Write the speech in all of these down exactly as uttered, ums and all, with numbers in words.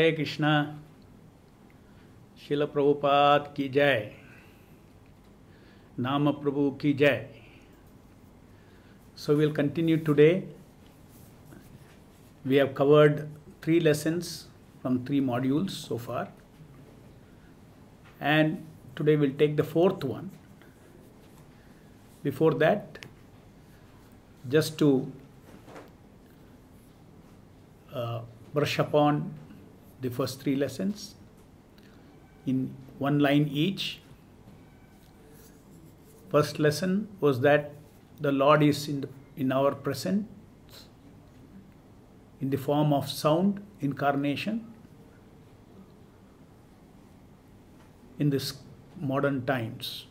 Hare Krishna. Srila Prabhupada ki jai. Nama Prabhu ki jai. So we will continue today. We have covered three lessons from three modules so far. And today we'll take the fourth one. Before that, just to uh, brush upon the first three lessons in one line each. First lesson was that the Lord is in, the, in our presence in the form of sound incarnation in this modern times.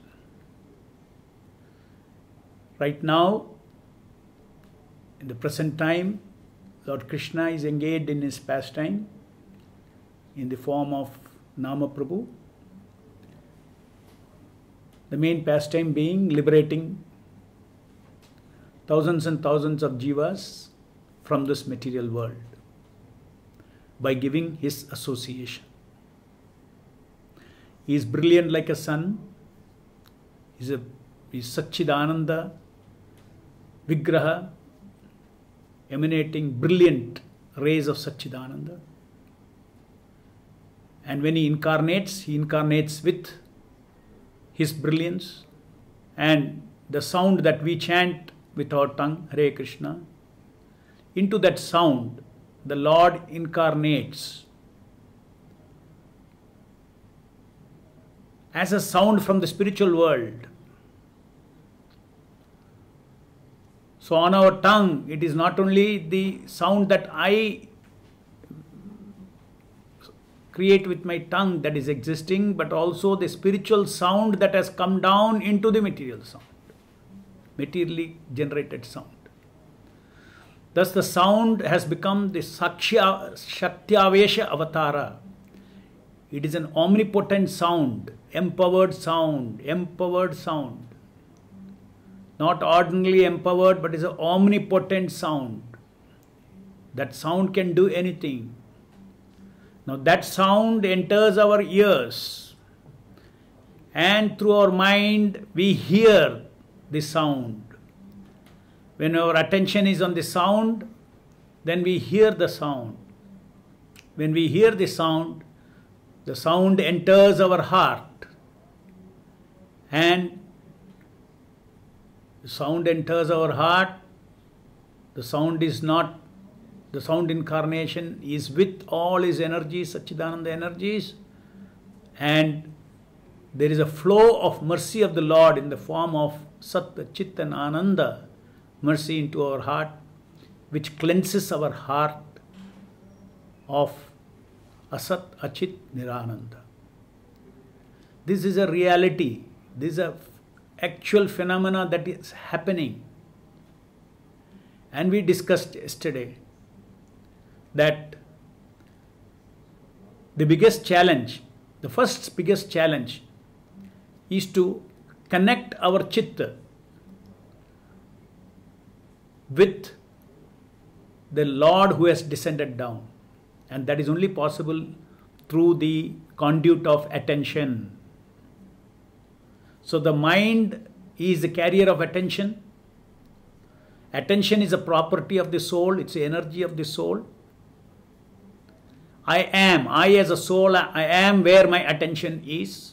Right now, in the present time, Lord Krishna is engaged in his pastime in the form of Nama Prabhu. The main pastime being liberating thousands and thousands of jivas from this material world by giving his association. He is brilliant like a sun. He is a he is Satchidananda Vigraha, emanating brilliant rays of Satchidananda. And when he incarnates, he incarnates with his brilliance, and the sound that we chant with our tongue, Hare Krishna, into that sound, the Lord incarnates as a sound from the spiritual world. So on our tongue, it is not only the sound that I create with my tongue that is existing, but also the spiritual sound that has come down into the material sound, materially generated sound. Thus the sound has become the Sakshya, Shaktyavesha Avatara. It is an omnipotent sound, empowered sound, empowered sound. Not ordinarily empowered, but is an omnipotent sound. That sound can do anything. Now that sound enters our ears, and through our mind we hear the sound. When our attention is on the sound, then we hear the sound. When we hear the sound, the sound enters our heart, and the sound enters our heart. The sound is not, the sound incarnation is with all his energies, Satchidananda energies, and there is a flow of mercy of the Lord in the form of Sat, Chit and Ananda, mercy into our heart, which cleanses our heart of Asat, Achit, Nirananda. This is a reality. This is a actual phenomena that is happening. And we discussed yesterday that the biggest challenge, the first biggest challenge is to connect our chitta with the Lord who has descended down. And that is only possible through the conduit of attention. So the mind is the carrier of attention. Attention is a property of the soul. It's the energy of the soul. I am, I as a soul, I am where my attention is.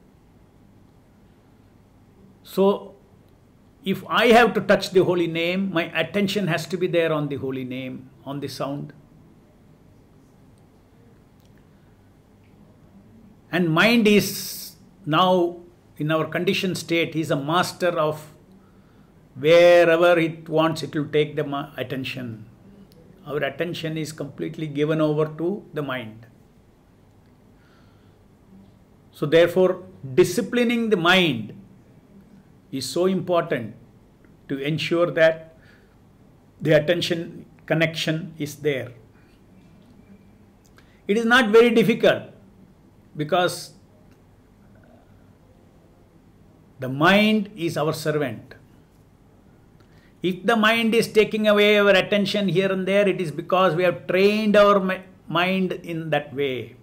So if I have to touch the holy name, my attention has to be there on the holy name, on the sound. And mind is now in our conditioned state, is a master of wherever it wants, it will take the attention. Our attention is completely given over to the mind. So therefore, disciplining the mind is so important to ensure that the attention connection is there. It is not very difficult because the mind is our servant. If the mind is taking away our attention here and there, it is because we have trained our mind in that way.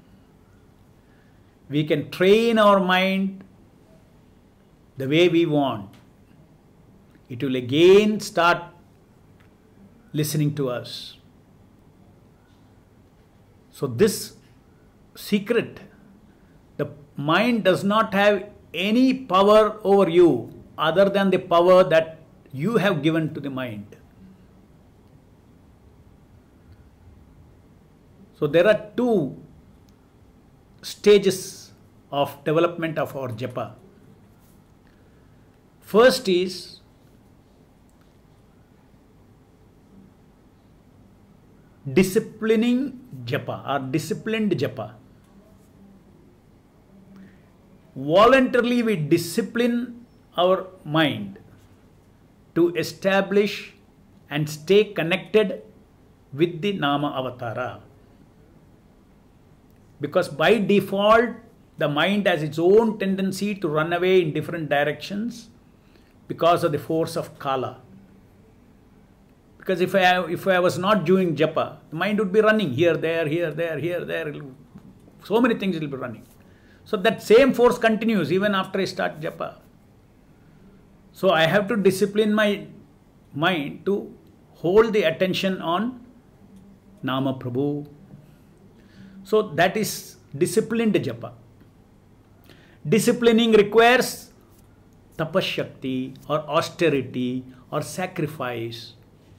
We can train our mind the way we want. It will again start listening to us. So this secret, the mind does not have any power over you other than the power that you have given to the mind. So there are two stages of development of our japa. First is disciplining japa or disciplined japa. Voluntarily we discipline our mind to establish and stay connected with the Nama Avatara. Because by default, the mind has its own tendency to run away in different directions because of the force of Kala. Because if I, if I was not doing japa, the mind would be running here, there, here, there, here, there. So many things will be running. So that same force continues even after I start japa. So I have to discipline my mind to hold the attention on Nama Prabhu. So that is disciplined japa. Disciplining requires tapashakti or austerity or sacrifice.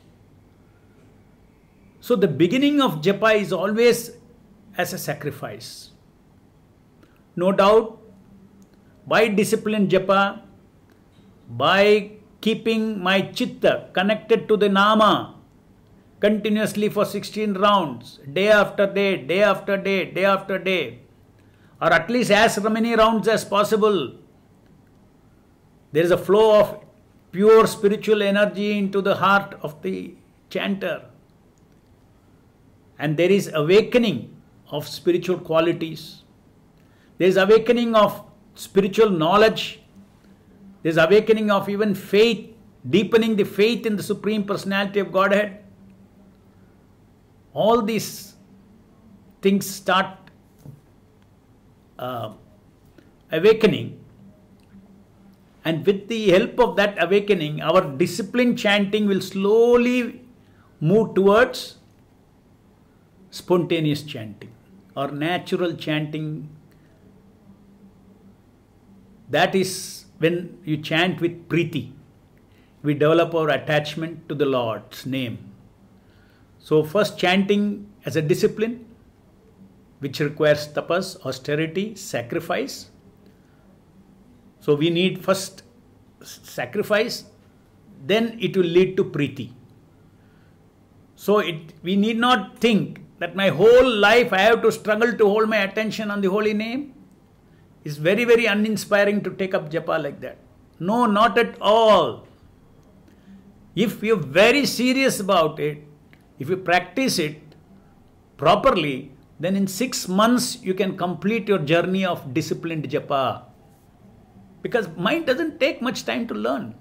So the beginning of japa is always as a sacrifice. No doubt, by disciplined japa, by keeping my chitta connected to the Nama continuously for sixteen rounds, day after day, day after day, day after day, or at least as many rounds as possible, there is a flow of pure spiritual energy into the heart of the chanter. And there is awakening of spiritual qualities. There is awakening of spiritual knowledge. There is awakening of even faith, deepening the faith in the Supreme Personality of Godhead. All these things start uh, awakening. And with the help of that awakening, our disciplined chanting will slowly move towards spontaneous chanting or natural chanting. That is when you chant with priti. We develop our attachment to the Lord's name. So first chanting as a discipline, which requires tapas, austerity, sacrifice. So we need first sacrifice, then it will lead to priti. So it, we need not think that my whole life I have to struggle to hold my attention on the holy name. It's very, very uninspiring to take up japa like that. No, not at all. If you're very serious about it, if you practice it properly, then in six months you can complete your journey of disciplined japa. Because mind doesn't take much time to learn.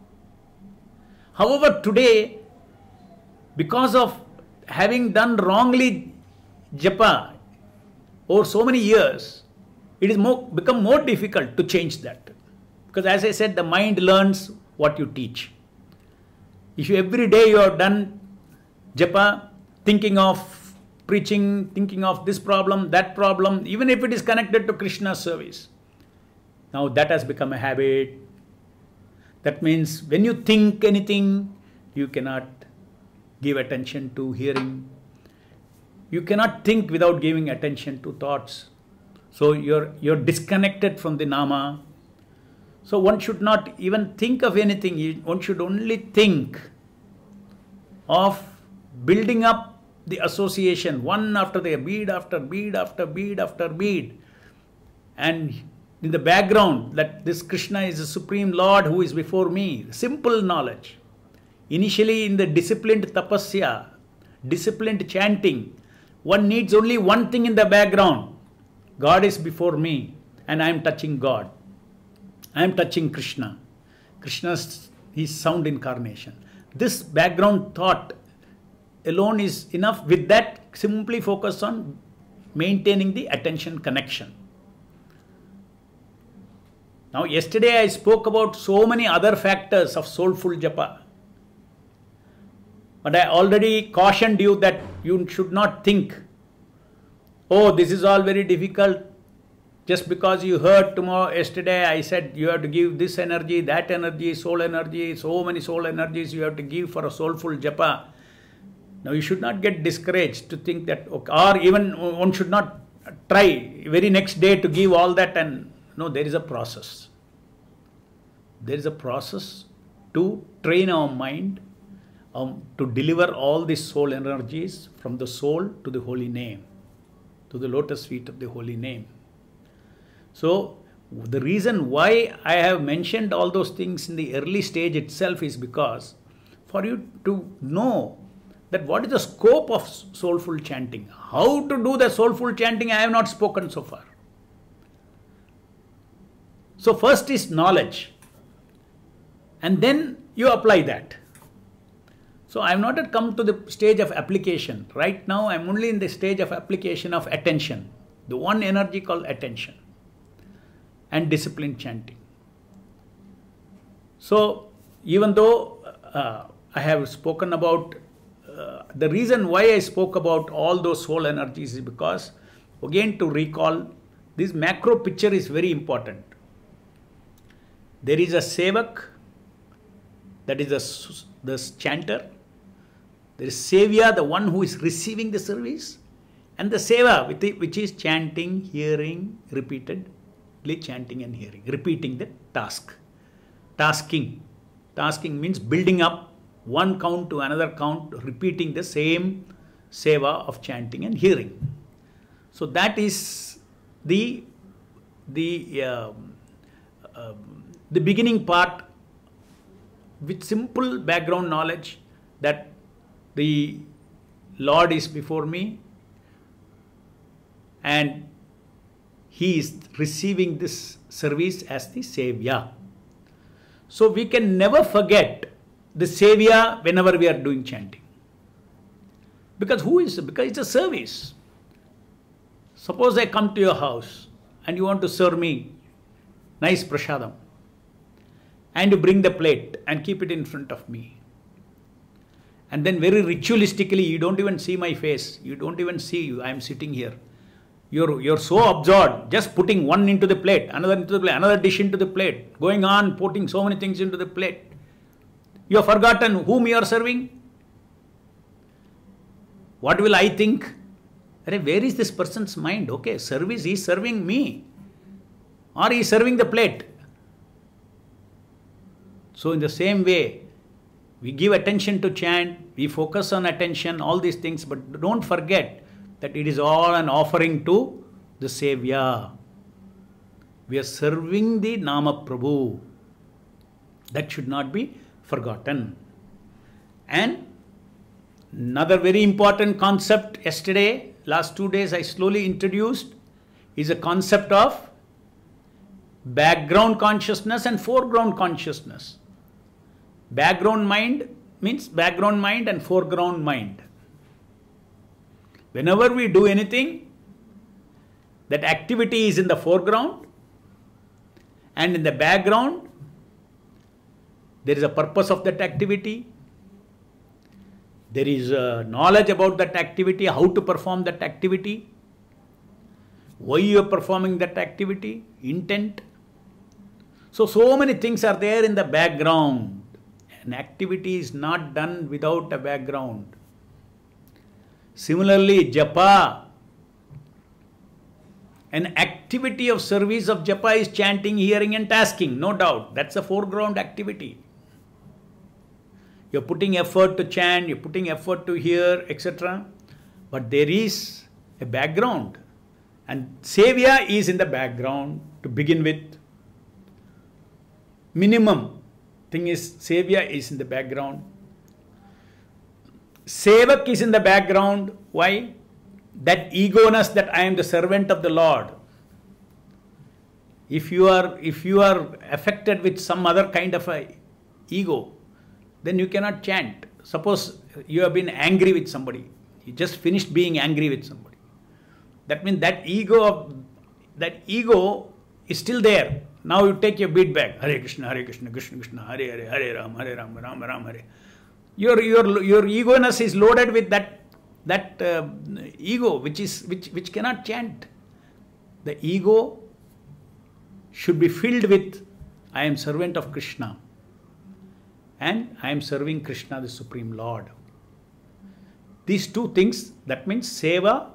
However, today, because of having done wrongly japa over so many years, it is more, become more difficult to change that. Because as I said, the mind learns what you teach. If you every day you have done japa, thinking of preaching, thinking of this problem, that problem, even if it is connected to Krishna's service, now that has become a habit. That means when you think anything, you cannot give attention to hearing. You cannot think without giving attention to thoughts. So you're, you're disconnected from the Nama. So one should not even think of anything. One should only think of building up the association, one after the bead after bead after bead after bead. And in the background, that this Krishna is the Supreme Lord who is before me. Simple knowledge. Initially in the disciplined tapasya, disciplined chanting, one needs only one thing in the background. God is before me and I am touching God. I am touching Krishna. Krishna's his sound incarnation. This background thought alone is enough. With that, simply focus on maintaining the attention connection. Now, yesterday I spoke about so many other factors of soulful japa. But I already cautioned you that you should not think, oh, this is all very difficult. Just because you heard tomorrow, yesterday I said you have to give this energy, that energy, soul energy, so many soul energies you have to give for a soulful japa. Now, you should not get discouraged to think that, okay, or even one should not try very next day to give all that. And no, there is a process. There is a process to train our mind um, to deliver all these soul energies from the soul to the holy name, to the lotus feet of the holy name. So, the reason why I have mentioned all those things in the early stage itself is because for you to know that what is the scope of soulful chanting. How to do the soulful chanting, I have not spoken so far. So, first is knowledge. And then you apply that. So, I have not yet come to the stage of application. Right now, I am only in the stage of application of attention. The one energy called attention. And disciplined chanting. So, even though uh, I have spoken about, uh, the reason why I spoke about all those soul energies is because, again to recall, this macro picture is very important. There is a sevak, that is the, the chanter. There is sevya, the one who is receiving the service. And the seva, which is chanting, hearing, repeated. Chanting and hearing, repeating the task. Tasking. Tasking means building up one count to another count, repeating the same seva of chanting and hearing. So that is the the uh, uh, the beginning part with simple background knowledge that the Lord is before me and He is receiving this service as the Sevya. So we can never forget the Sevya whenever we are doing chanting. Because who is it? Because it's a service. Suppose I come to your house and you want to serve me nice prasadam. And you bring the plate and keep it in front of me. And then very ritualistically, you don't even see my face. You don't even see you. I am sitting here. You're, you're so absorbed, just putting one into the plate, another into the plate, another dish into the plate, going on putting so many things into the plate. You have forgotten whom you are serving. What will I think? Where is this person's mind? Okay, service, he is serving me. Or he is serving the plate. So in the same way, we give attention to chant, we focus on attention, all these things, but don't forget that it is all an offering to the Sevya. We are serving the Nama Prabhu. That should not be forgotten. And another very important concept yesterday, last two days I slowly introduced, is a concept of background consciousness and foreground consciousness. Background mind means background mind and foreground mind. Whenever we do anything, that activity is in the foreground and in the background, there is a purpose of that activity. There is a knowledge about that activity, how to perform that activity, why you are performing that activity, intent. So, so many things are there in the background. An activity is not done without a background. Similarly, japa, an activity of service of japa is chanting, hearing and tasking, no doubt. That's a foreground activity. You're putting effort to chant, you're putting effort to hear, et cetera. But there is a background. And Sevya is in the background to begin with. Minimum thing is Sevya is in the background. Sevak is in the background. Why? That ego-ness that I am the servant of the Lord. If you are, if you are affected with some other kind of a ego, then you cannot chant. Suppose you have been angry with somebody. You just finished being angry with somebody. That means that ego of that ego is still there. Now you take your beat back. Hare Krishna, Hare Krishna, Krishna Krishna, Hare Hare, Hare Ram, Hare Ram, Ram Ram, Hare. Your your your ego-ness is loaded with that that uh, ego which is which which cannot chant. The ego should be filled with, I am servant of Krishna and I am serving Krishna, the Supreme Lord. These two things, that means seva,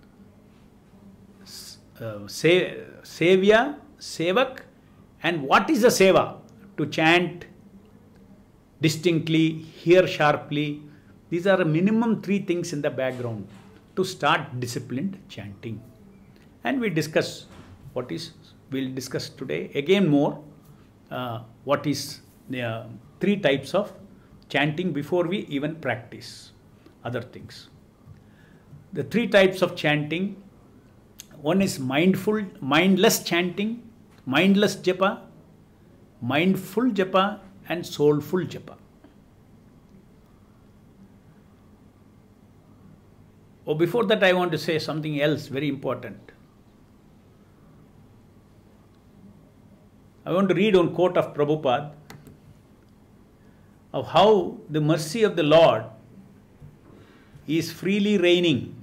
uh, se, sevya, sevak, and what is the seva? To chant distinctly, hear sharply. These are a minimum three things in the background to start disciplined chanting. And we discuss what is, we'll discuss today again more uh, what is the uh, three types of chanting before we even practice other things. The three types of chanting, one is mindful, mindless chanting, mindless japa, mindful japa, and soulful japa. Oh, before that I want to say something else very important. I want to read one quote of Prabhupada of how the mercy of the Lord is freely raining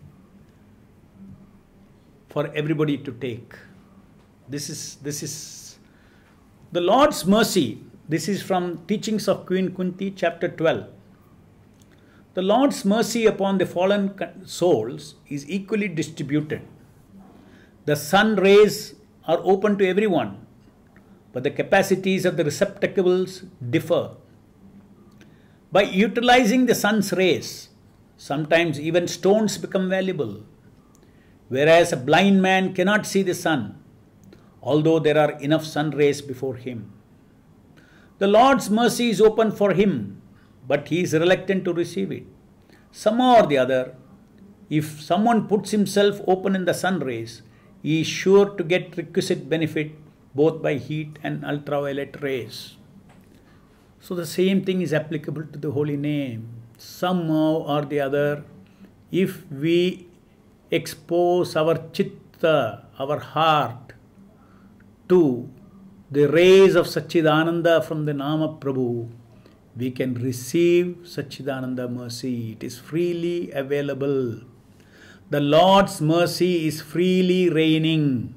for everybody to take. This is, this is the Lord's mercy. This is from Teachings of Queen Kunti, chapter twelve. The Lord's mercy upon the fallen souls is equally distributed. The sun rays are open to everyone, but the capacities of the receptacles differ. By utilizing the sun's rays, sometimes even stones become valuable, whereas a blind man cannot see the sun, although there are enough sun rays before him. The Lord's mercy is open for him, but he is reluctant to receive it. Somehow or the other, if someone puts himself open in the sun rays, he is sure to get requisite benefit both by heat and ultraviolet rays. So the same thing is applicable to the holy name. Somehow or the other, if we expose our chitta, our heart, to the rays of Satchidananda from the Nama Prabhu, we can receive Satchidananda mercy. It is freely available. The Lord's mercy is freely raining.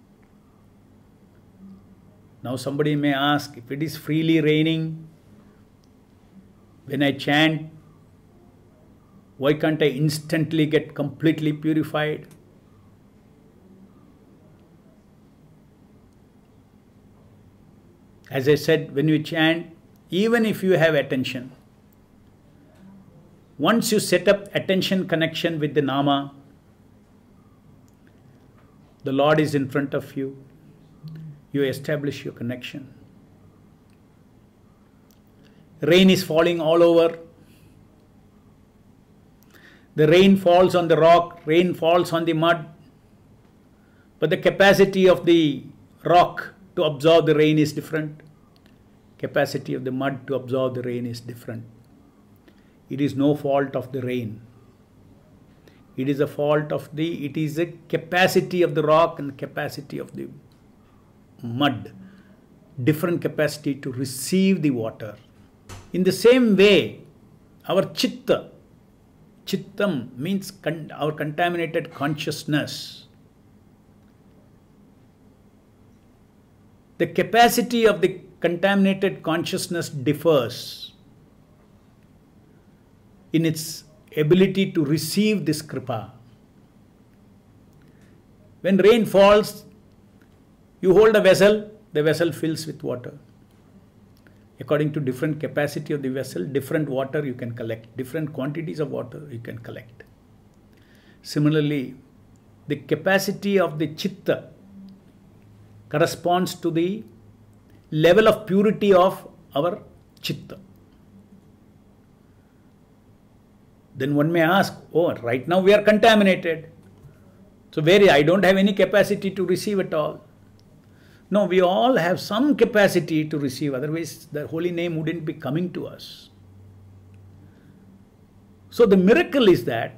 Now somebody may ask, if it is freely raining, when I chant, why can't I instantly get completely purified? As I said, when you chant, even if you have attention, once you set up attention connection with the Nama, the Lord is in front of you, you establish your connection. Rain is falling all over. The rain falls on the rock, rain falls on the mud, but the capacity of the rock to absorb the rain is different. Capacity of the mud to absorb the rain is different. It is no fault of the rain. It is a fault of the, it is the capacity of the rock and the capacity of the mud. Different capacity to receive the water. In the same way, our chitta, chittam means con- our contaminated consciousness. The capacity of the contaminated consciousness differs in its ability to receive this kripa. When rain falls, you hold a vessel, the vessel fills with water. According to different capacity of the vessel, different water you can collect, different quantities of water you can collect. Similarly, the capacity of the chitta corresponds to the level of purity of our chitta. Then one may ask, oh, right now we are contaminated. So where I don't have any capacity to receive at all. No, we all have some capacity to receive, otherwise the holy name wouldn't be coming to us. So the miracle is that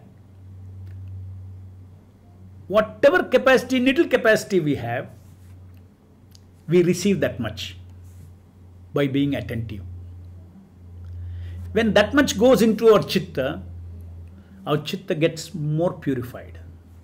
whatever capacity, little capacity we have, we receive that much by being attentive. When that much goes into our chitta, our chitta gets more purified.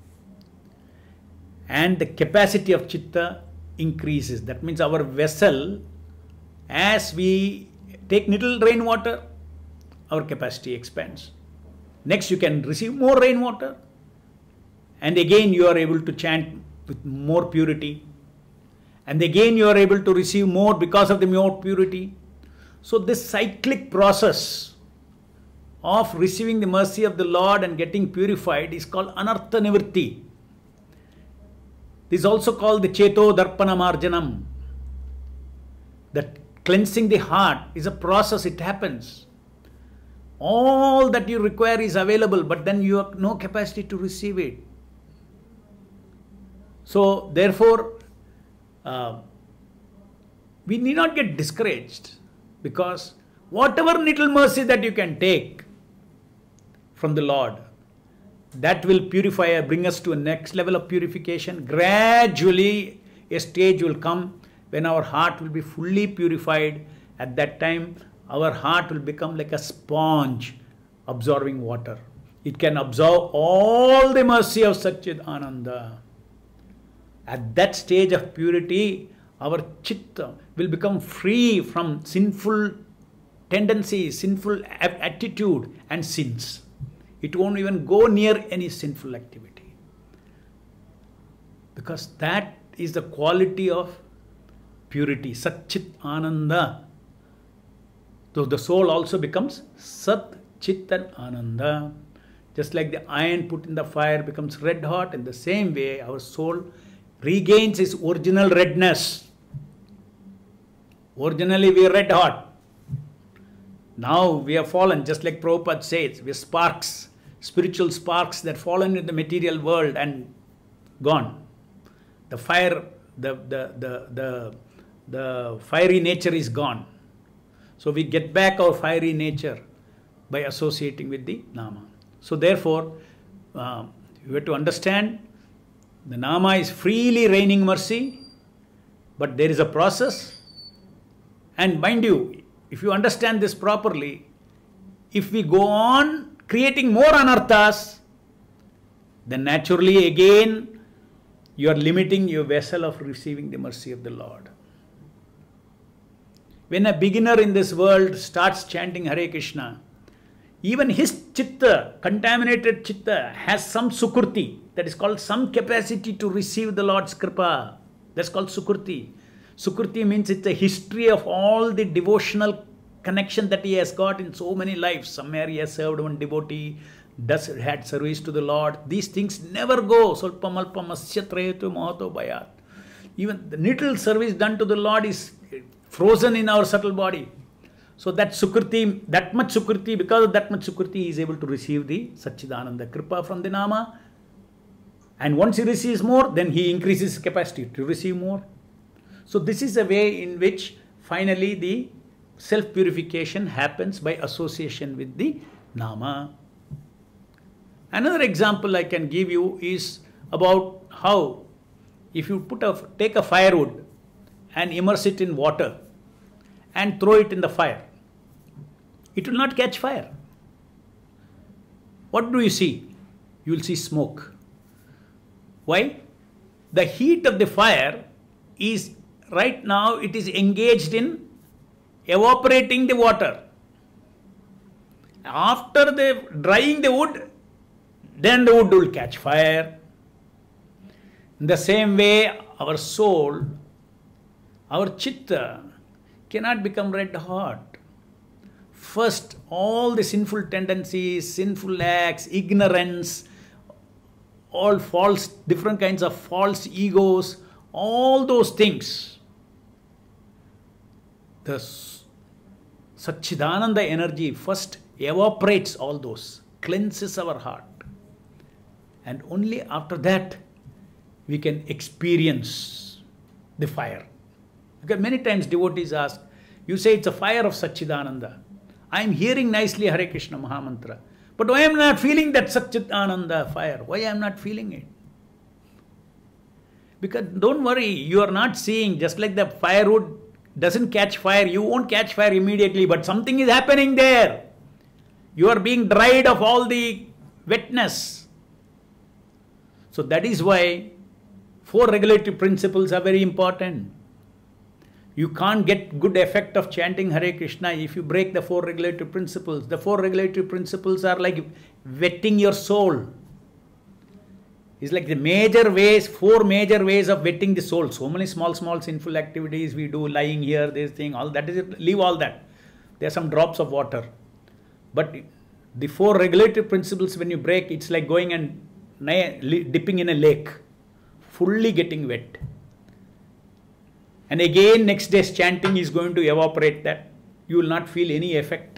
And the capacity of chitta increases. That means our vessel, as we take little rainwater, our capacity expands. Next, you can receive more rainwater. And again, you are able to chant with more purity. And again, you are able to receive more because of the more purity. So this cyclic process of receiving the mercy of the Lord and getting purified is called anartha nivritti. This is also called the cheto darpana marjanam. That cleansing the heart is a process, it happens. All that you require is available, but then you have no capacity to receive it. So therefore, uh, we need not get discouraged, because whatever little mercy that you can take from the Lord, that will purify, bring us to a next level of purification. Gradually, a stage will come when our heart will be fully purified. At that time, our heart will become like a sponge absorbing water. It can absorb all the mercy of Satchidananda. At that stage of purity, our chitta will become free from sinful tendencies, sinful attitude and sins. It won't even go near any sinful activity. Because that is the quality of purity, Satchidananda. So the soul also becomes Sat, Chit and Ananda. Just like the iron put in the fire becomes red hot, in the same way our soul regains its original redness. Originally we are red hot. Now we have fallen, just like Prabhupada says, we are sparks, spiritual sparks that fallen in the material world and gone. The fire, the, the, the, the, the fiery nature is gone. So we get back our fiery nature by associating with the Nama. So therefore, uh, you have to understand the Nama is freely raining mercy, but there is a process. And mind you, if you understand this properly, if we go on creating more anarthas, then naturally again you are limiting your vessel of receiving the mercy of the Lord. When a beginner in this world starts chanting Hare Krishna, even his chitta, contaminated chitta, has some sukriti, that is called some capacity to receive the Lord's kripa. That's called sukriti. Sukriti means it's a history of all the devotional connection that he has got in so many lives. Somewhere he has served one devotee, does had service to the Lord. These things never go. Solpam alpam asya trayetu mahato bhayat. Even the little service done to the Lord is frozen in our subtle body. So that sukriti, that much sukriti, because of that much sukriti, he is able to receive the Satchidananda Kripa from the Nama. And once he receives more, then he increases his capacity to receive more. So this is a way in which finally the self-purification happens by association with the Nama. Another example I can give you is about how if you put a, take a firewood and immerse it in water and throw it in the fire, it will not catch fire. What do you see? You will see smoke. Why? The heat of the fire is right now, it is engaged in evaporating the water. After the drying the wood, then the wood will catch fire. In the same way, our soul, our chitta cannot become red hot. First, all the sinful tendencies, sinful acts, ignorance, all false, different kinds of false egos, all those things, the Satchidananda energy first evaporates all those, cleanses our heart. And only after that, we can experience the fire. Because many times devotees ask, you say it's a fire of Satchidananda. I am hearing nicely Hare Krishna Mahamantra, But why I am not feeling that Satchitananda fire? Why I am not feeling it? Because don't worry, you are not seeing, just like the firewood doesn't catch fire, you won't catch fire immediately, but something is happening there. You are being dried of all the wetness. So that is why four regulatory principles are very important. You can't get good effect of chanting Hare Krishna if you break the four regulatory principles. The four regulatory principles are like wetting your soul. It's like the major ways, four major ways of wetting the soul. So many small, small sinful activities we do, lying here, this thing, all that is it. Leave all that. There are some drops of water. But the four regulatory principles, when you break, it's like going and dipping in a lake, fully getting wet. And again, next day's chanting is going to evaporate that. You will not feel any effect.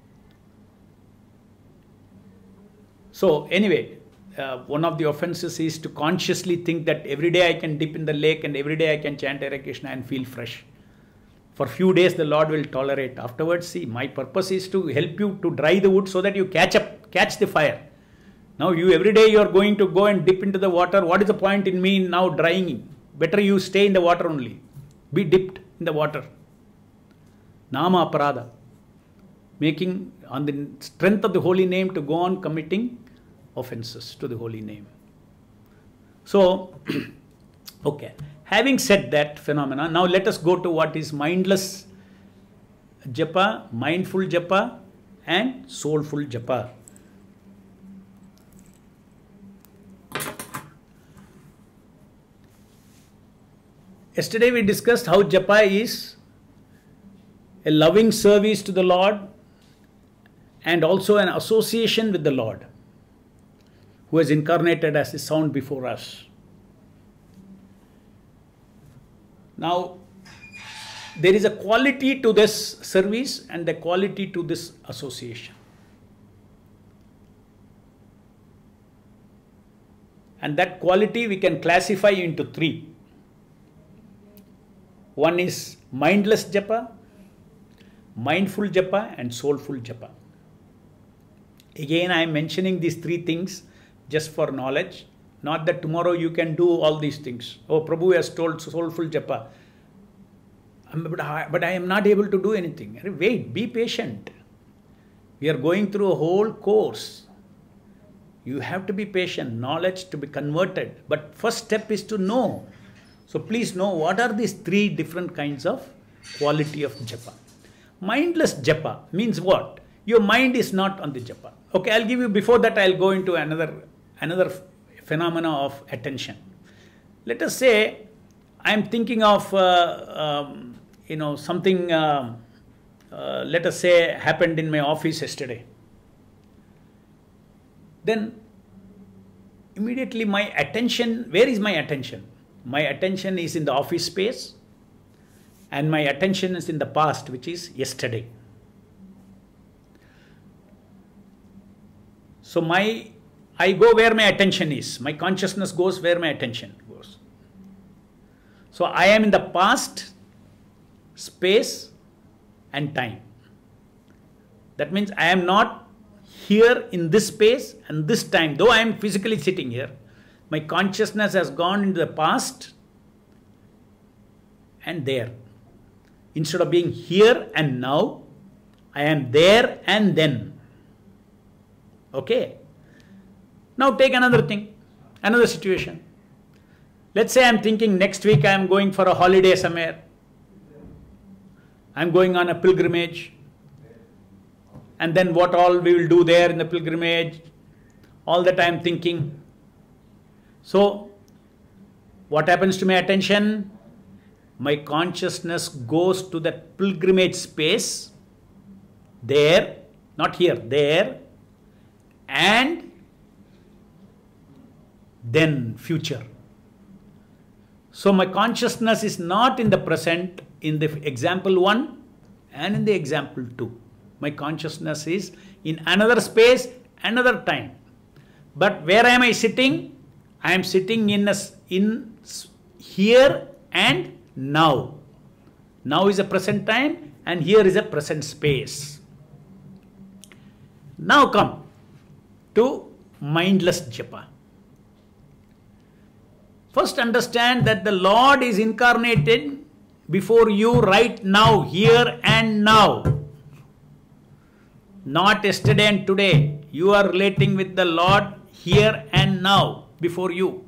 So anyway, uh, one of the offenses is to consciously think that every day I can dip in the lake and every day I can chant Hare Krishna and feel fresh. For few days the Lord will tolerate. Afterwards, see, my purpose is to help you to dry the wood so that you catch up, catch the fire. Now you every day you are going to go and dip into the water. What is the point in me now drying? Better you stay in the water only. Be dipped in the water. Nama Aparada. Making on the strength of the holy name to go on committing offenses to the holy name. So, okay. Having said that phenomena, now let us go to what is mindless japa, mindful japa and soulful japa. Yesterday we discussed how japa is a loving service to the Lord and also an association with the Lord, who has incarnated as the sound before us. Now, there is a quality to this service and a quality to this association. And that quality we can classify into three. One is mindless japa, mindful japa and soulful japa. Again, I am mentioning these three things just for knowledge. Not that tomorrow you can do all these things. Oh, Prabhu has told soulful japa. But I, but I am not able to do anything. Wait, be patient. We are going through a whole course. You have to be patient, knowledge to be converted. But first step is to know. So please know what are these three different kinds of quality of japa. Mindless japa means what? Your mind is not on the japa. Okay, I'll give you, before that I'll go into another, another phenomena of attention. Let us say I am thinking of, uh, um, you know, something, uh, uh, let us say, happened in my office yesterday. Then immediately my attention, where is my attention? My attention is in the office space and my attention is in the past, which is yesterday. So my, I go where my attention is. My consciousness goes where my attention goes. So I am in the past, space and time. That means I am not here in this space and this time. Though I am physically sitting here, my consciousness has gone into the past and there. Instead of being here and now, I am there and then. Okay. Now take another thing, another situation. Let's say I am thinking next week I am going for a holiday somewhere. I am going on a pilgrimage. And then what all we will do there in the pilgrimage. All that I am thinking. So, what happens to my attention? My consciousness goes to that pilgrimage space, there, not here, there, and then future. So, my consciousness is not in the present in the example one and in the example two. My consciousness is in another space, another time. But where am I sitting? I am sitting in, a, in here and now. Now is a present time and here is a present space. Now come. to mindless japa. First understand that the Lord is incarnated before you right now, here and now. Not yesterday and today. You are relating with the Lord here and now before you.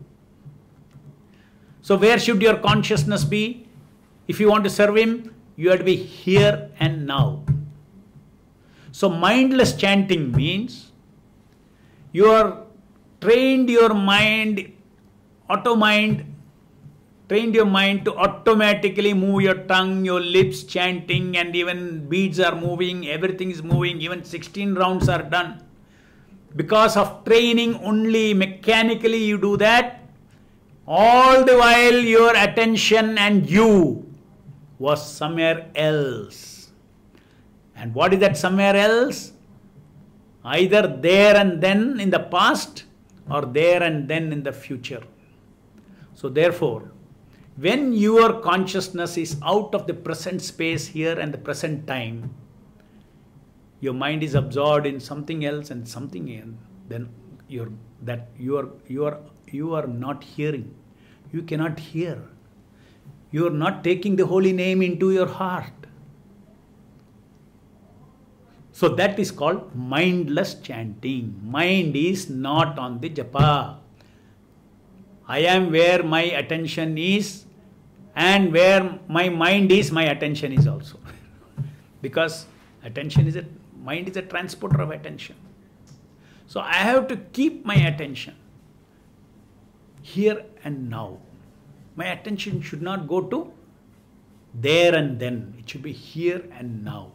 So where should your consciousness be? If you want to serve Him, you have to be here and now. So mindless chanting means you are trained your mind, auto mind, trained your mind to automatically move your tongue, your lips, chanting, and even beads are moving, everything is moving, even sixteen rounds are done. Because of training only mechanically you do that, all the while your attention and you was somewhere else. And what is that somewhere else? Either there and then in the past or there and then in the future. So therefore, when your consciousness is out of the present space here and the present time, your mind is absorbed in something else and something else, then you're that you are you are you are not hearing. You cannot hear. You are not taking the holy name into your heart. So that is called mindless chanting. Mind is not on the japa. I am where my attention is, and where my mind is, my attention is also. Because attention is a mind is a transporter of attention. So I have to keep my attention here and now. My attention should not go to there and then. It should be here and now.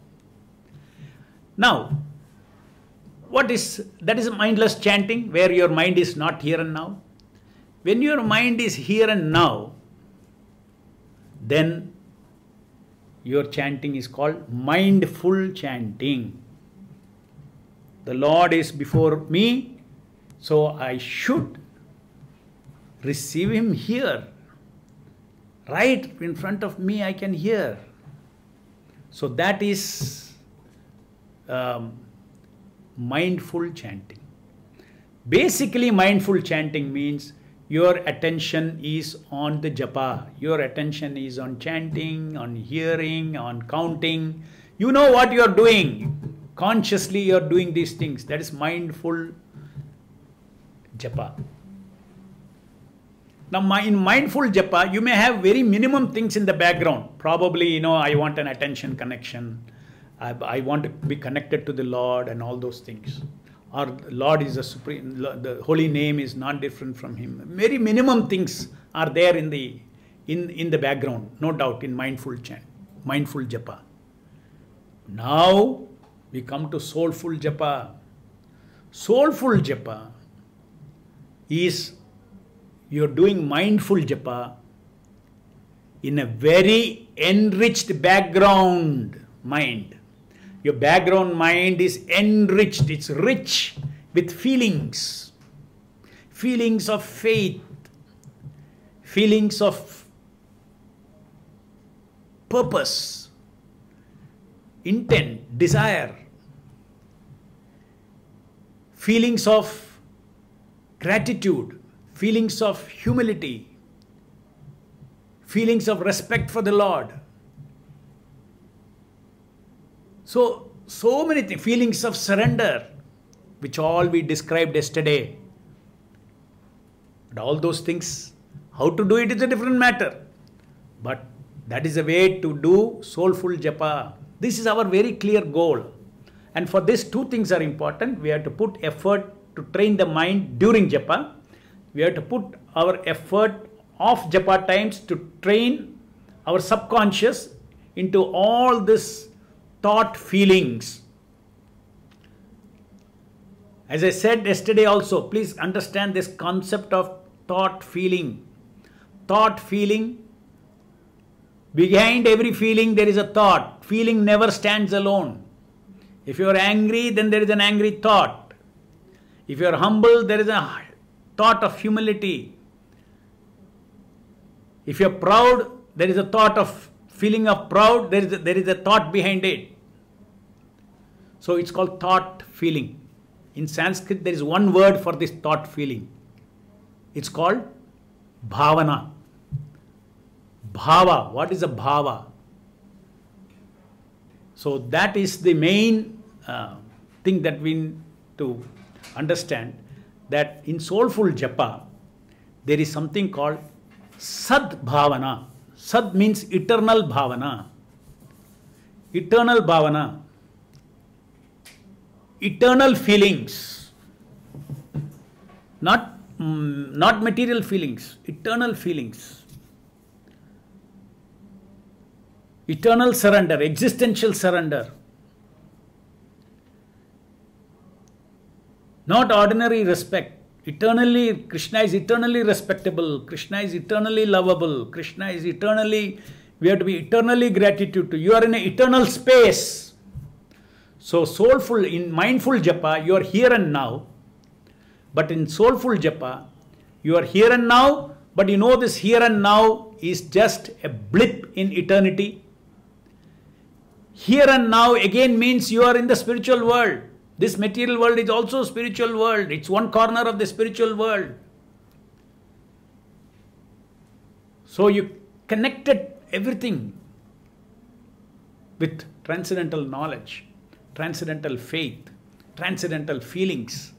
Now, what is that is mindless chanting, where your mind is not here and now. When your mind is here and now, then your chanting is called mindful chanting. The Lord is before me, so I should receive Him here. Right in front of me I can hear. So that is um, mindful chanting. Basically, mindful chanting means your attention is on the japa. Your attention is on chanting, on hearing, on counting. You know what you are doing. Consciously you are doing these things. That is mindful japa. Now, in mindful japa, you may have very minimum things in the background. Probably, you know, I want an attention connection. I, I want to be connected to the Lord and all those things. Or Lord is a supreme, the holy name is not different from Him. Very minimum things are there in the in, in the background, no doubt, in mindful chant, mindful japa. Now we come to soulful japa. Soulful japa is you're doing mindful japa in a very enriched background mind. Your background mind is enriched, it's rich with feelings. Feelings of faith, feelings of purpose, intent, desire, feelings of gratitude, feelings of humility, feelings of respect for the Lord. So, so many things, feelings of surrender, which all we described yesterday. But all those things, how to do it is a different matter. But that is a way to do soulful japa. This is our very clear goal. And for this, two things are important. We have to put effort to train the mind during japa. We have to put our effort off japa times to train our subconscious into all this thought feelings. As I said yesterday also, please understand this concept of thought feeling. Thought feeling, behind every feeling there is a thought. Feeling never stands alone. If you are angry, then there is an angry thought. If you are humble, there is a thought of humility. If you are proud, there is a thought of feeling of proud, there is a, there is a thought behind it. So it's called thought feeling In Sanskrit, there is one word for this thought feeling. It's called bhavana. Bhava. What is a bhava? So that is the main uh, thing that we need to understand, that in soulful japa, there is something called sad bhavana. Sad means eternal bhavana. Eternal bhavana. Eternal feelings. Not, mm, not material feelings. Eternal feelings. Eternal surrender. Existential surrender. Not ordinary respect. Eternally, Krishna is eternally respectable. Krishna is eternally lovable. Krishna is eternally, we have to be eternally gratitude to. You are in an eternal space. So soulful, in mindful japa, you are here and now. But in soulful japa, you are here and now, but you know this here and now is just a blip in eternity. Here and now again means you are in the spiritual world. This material world is also a spiritual world. It's one corner of the spiritual world. So you connected everything with transcendental knowledge, transcendental faith, transcendental feelings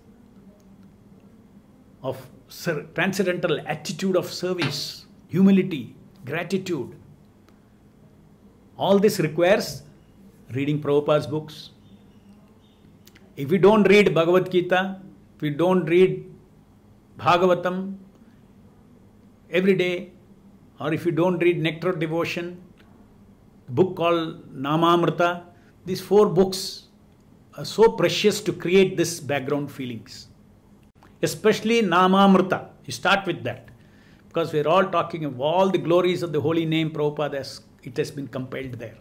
of transcendental attitude of service, humility, gratitude. All this requires reading Prabhupada's books. If we don't read Bhagavad Gita, if we don't read Bhagavatam every day, or if you don't read Nectar of Devotion, a book called Namamrita, these four books are so precious to create this background feelings. Especially Namamrita. You start with that. Because we're all talking of all the glories of the holy name Prabhupada, has, it has been compiled there.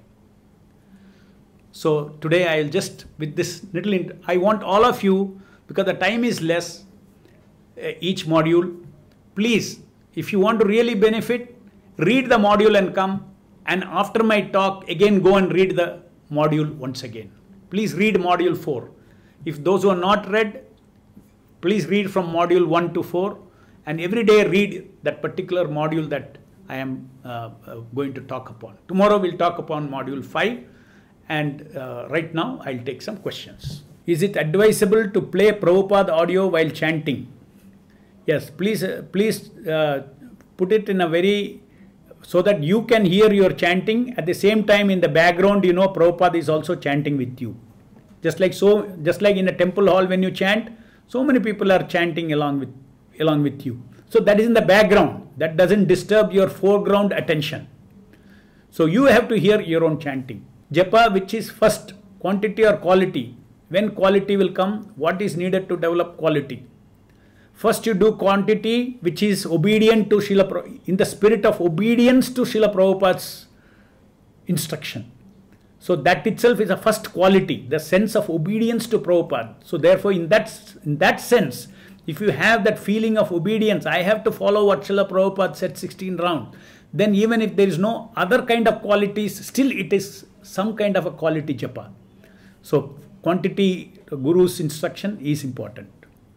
So today I will just, with this little, I want all of you, because the time is less, uh, each module, please, if you want to really benefit, read the module and come, and after my talk, again go and read the module once again. Please read module four. If those who are not read, please read from module one to four, and every day read that particular module that I am uh, uh, going to talk upon. Tomorrow we'll talk upon module five. And uh, right now, I'll take some questions. Is it advisable to play Prabhupada audio while chanting? Yes, please, uh, please uh, put it in a very, so that you can hear your chanting. At the same time, in the background, you know, Prabhupada is also chanting with you. Just like so, just like in a temple hall when you chant, so many people are chanting along with, along with you. So that is in the background. That doesn't disturb your foreground attention. So you have to hear your own chanting. Japa, which is first, quantity or quality. When quality will come, what is needed to develop quality? First you do quantity, which is obedient to Srila Prabhupada, in the spirit of obedience to Srila Prabhupada's instruction. So that itself is a first quality, the sense of obedience to Prabhupada. So therefore in that, in that sense, if you have that feeling of obedience, I have to follow what Srila Prabhupada said sixteen rounds, then even if there is no other kind of qualities, still it is some kind of a quality japa. So quantity, Guru's instruction is important.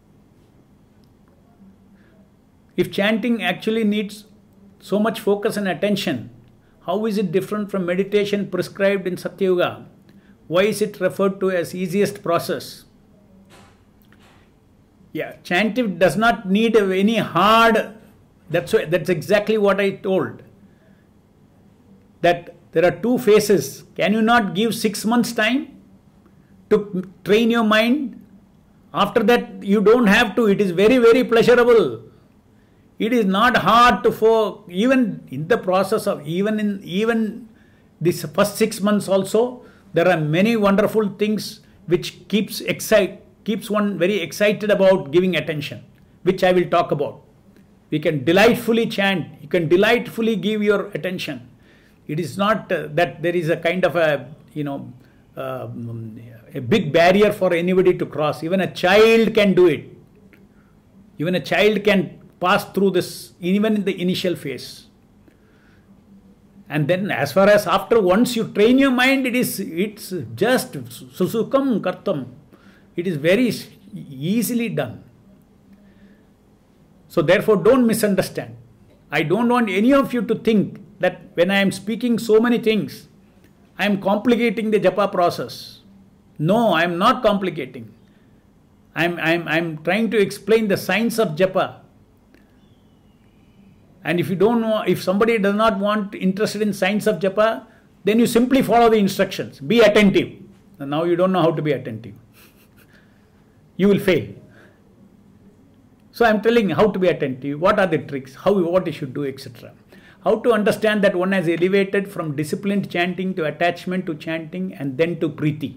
If chanting actually needs so much focus and attention, how is it different from meditation prescribed in Satyuga? Why is it referred to as easiest process? Yeah, chanting does not need any hard, that's, that's exactly what I told. That there are two phases. Can you not give six months time to train your mind? After that, you don't have to. It is very, very pleasurable. It is not hard to for even in the process of even in even this first six months also, there are many wonderful things which keeps excite keeps one very excited about giving attention, which I will talk about. We can delightfully chant. You can delightfully give your attention. It is not uh, that there is a kind of a, you know, uh, a big barrier for anybody to cross. Even a child can do it. Even a child can pass through this, even in the initial phase. And then as far as after, once you train your mind, it is, it's just susukam kartam. It is very easily done. So therefore, don't misunderstand. I don't want any of you to think that when I am speaking so many things, I am complicating the japa process. No, I am not complicating. I am I'm, I'm trying to explain the science of japa. And if you don't know, if somebody does not want interested in science of japa, then you simply follow the instructions. Be attentive. And now you don't know how to be attentive. You will fail. So I am telling you how to be attentive, what are the tricks, how what you should do, et cetera. How to understand that one has elevated from disciplined chanting to attachment to chanting and then to priti.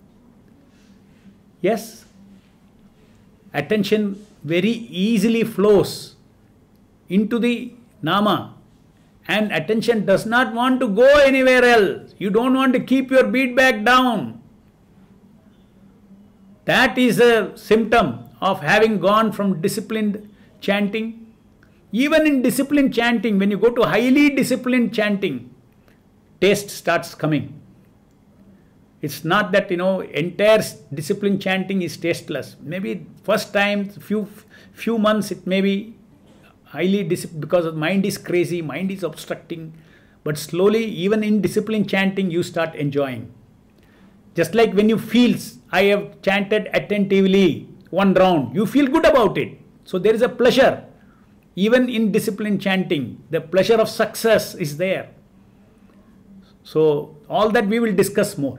Yes, attention very easily flows into the nama, and attention does not want to go anywhere else. You don't want to keep your beat back down. That is a symptom of having gone from disciplined chanting. Even in disciplined chanting, when you go to highly disciplined chanting, taste starts coming. It's not that, you know, entire disciplined chanting is tasteless. Maybe first time, few few months, it may be highly disciplined because the mind is crazy, mind is obstructing. But slowly, even in disciplined chanting, you start enjoying. Just like when you feel, I have chanted attentively one round, you feel good about it. So there is a pleasure. Even in disciplined chanting, the pleasure of success is there. So all that we will discuss more.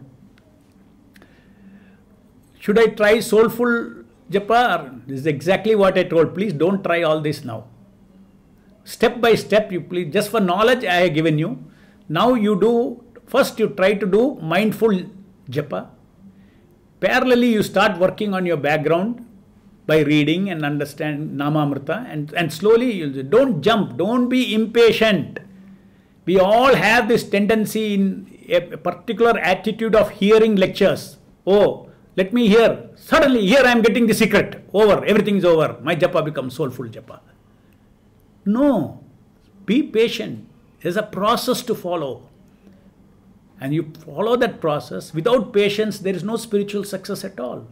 Should I try soulful japa? This is exactly what I told. Please don't try all this now. Step by step, you please, just for knowledge I have given you. Now you do, first you try to do mindful japa. Parallelly, you start working on your background by reading and understand Namamrita, and, and slowly you'll don't jump, don't be impatient. We all have this tendency in a particular attitude of hearing lectures. Oh, let me hear. Suddenly, here I am getting the secret. Over, everything is over. My japa becomes soulful japa. No, be patient. There's a process to follow. And you follow that process. Without patience, there is no spiritual success at all.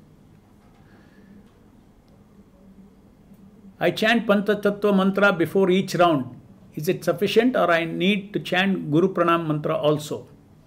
I chant Panchatattva mantra before each round. Is it sufficient, or I need to chant Guru Pranam mantra also?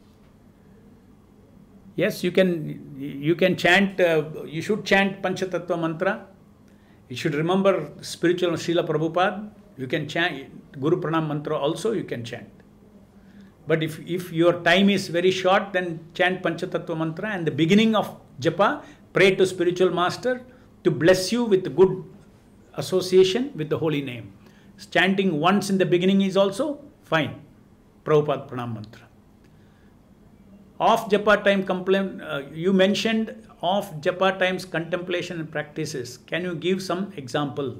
Yes, you can, you can chant, uh, you should chant Panchatattva mantra. You should remember spiritual Srila Prabhupada. You can chant Guru Pranam mantra also, you can chant. But if, if your time is very short, then chant Panchatattva mantra, and the beginning of japa, pray to spiritual master to bless you with good association with the holy name. Chanting once in the beginning is also fine. Prabhupada Pranam mantra. Off japa time complaint, uh, you mentioned off japa times contemplation and practices. Can you give some example?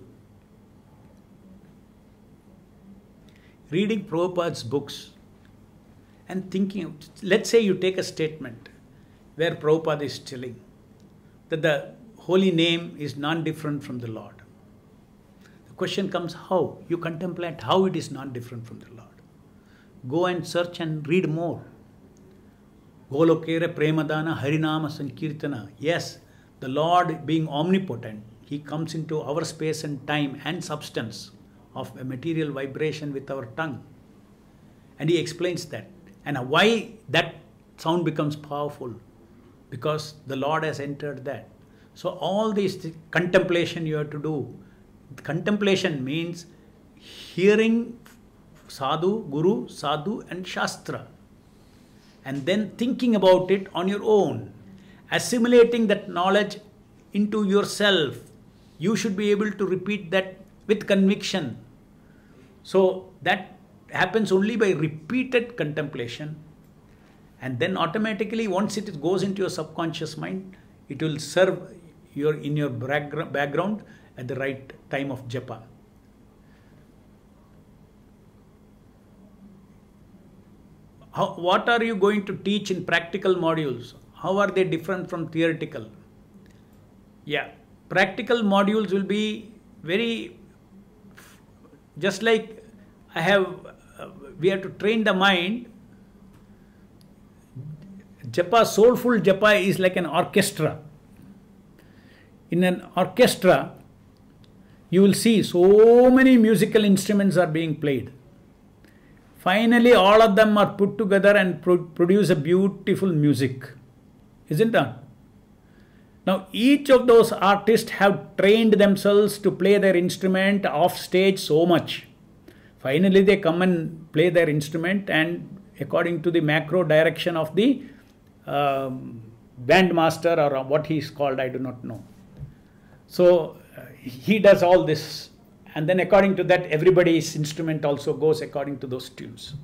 Reading Prabhupada's books and thinking, let's say you take a statement where Prabhupada is telling that the holy name is non-different from the Lord. The question comes, how? You contemplate how it is non-different from the Lord. Go and search and read more. Golokere Premadana Harinama Sankirtana. Yes, the Lord being omnipotent, He comes into our space and time and substance of a material vibration with our tongue. And He explains that. And why that sound becomes powerful? Because the Lord has entered that. So all these contemplation you have to do. Contemplation means hearing sadhu, guru, sadhu and shastra. And then thinking about it on your own. Assimilating that knowledge into yourself. You should be able to repeat that with conviction. So that happens only by repeated contemplation, and then automatically once it goes into your subconscious mind, it will serve your in your background at the right time of japa. How, what are you going to teach in practical modules? How are they different from theoretical? Yeah, practical modules will be very, just like I have, uh, we have to train the mind. Japa, soulful japa is like an orchestra. in an orchestra, you will see so many musical instruments are being played. Finally, all of them are put together and pro produce a beautiful music. Isn't that? Now, each of those artists have trained themselves to play their instrument off stage so much. Finally, they come and play their instrument, and according to the macro direction of the um, band master, or what he is called, I do not know. So, uh, he does all this, and then according to that, everybody's instrument also goes according to those tunes.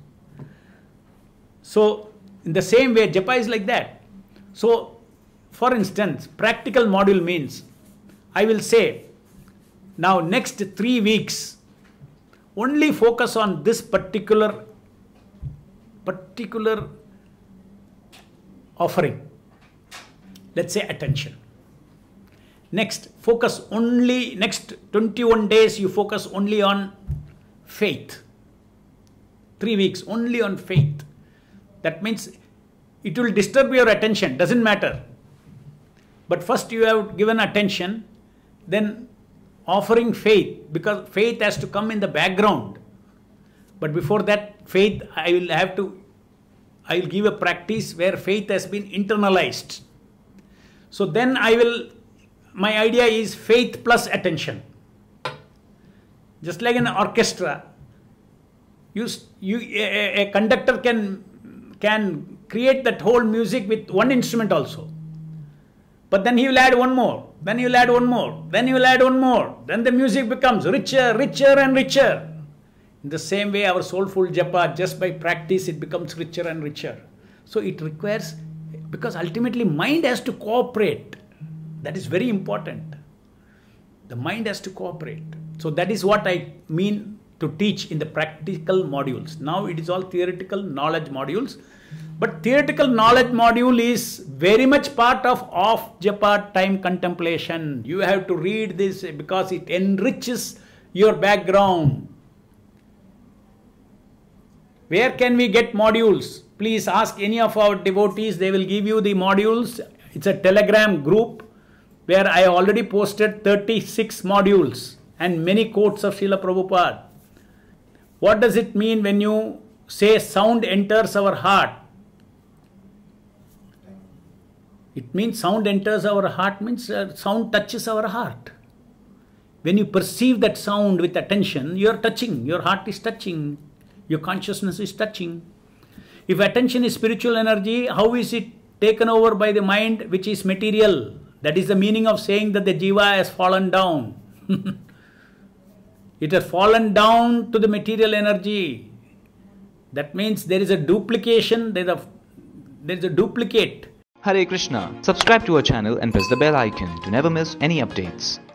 So, in the same way, japa is like that. So, for instance, practical module means, I will say, now next three weeks, only focus on this particular, particular offering. Let's say attention. Next, focus only, next twenty-one days, you focus only on faith. Three weeks, only on faith. That means it will disturb your attention, doesn't matter. But first you have given attention, then offering faith, because faith has to come in the background. But before that, faith, I will have to, I will give a practice where faith has been internalized. So then I will, my idea is faith plus attention. Just like in an orchestra, you, you, a, a conductor can, can create that whole music with one instrument also. But then he will add one more, then he will add one more, then he will add one more. Then the music becomes richer, richer and richer. In the same way, our soulful japa, just by practice, it becomes richer and richer. So it requires, because ultimately mind has to cooperate. That is very important. The mind has to cooperate. So that is what I mean to teach in the practical modules. Now it is all theoretical knowledge modules. But theoretical knowledge module is very much part of off japa time contemplation. You have to read this because it enriches your background. Where can we get modules? Please ask any of our devotees. They will give you the modules. It's a Telegram group where I already posted thirty-six modules and many quotes of Srila Prabhupada. What does it mean when you say sound enters our heart? It means sound enters our heart means uh, sound touches our heart. When you perceive that sound with attention, you are touching, your heart is touching, your consciousness is touching. If attention is spiritual energy, how is it taken over by the mind which is material? That is the meaning of saying that the jiva has fallen down. It has fallen down to the material energy. That means there is a duplication, there is a, there is a duplicate. Hare Krishna. Subscribe to our channel and press the bell icon to never miss any updates.